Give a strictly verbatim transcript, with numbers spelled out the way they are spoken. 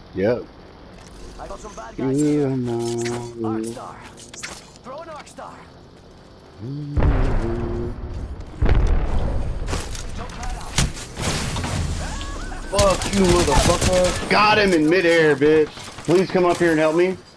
Yep. I got some bad guys here. Yeah, no. Arcstar. Throw an Arcstar. Fuck you, motherfucker. Got him in midair, bitch. Please come up here and help me.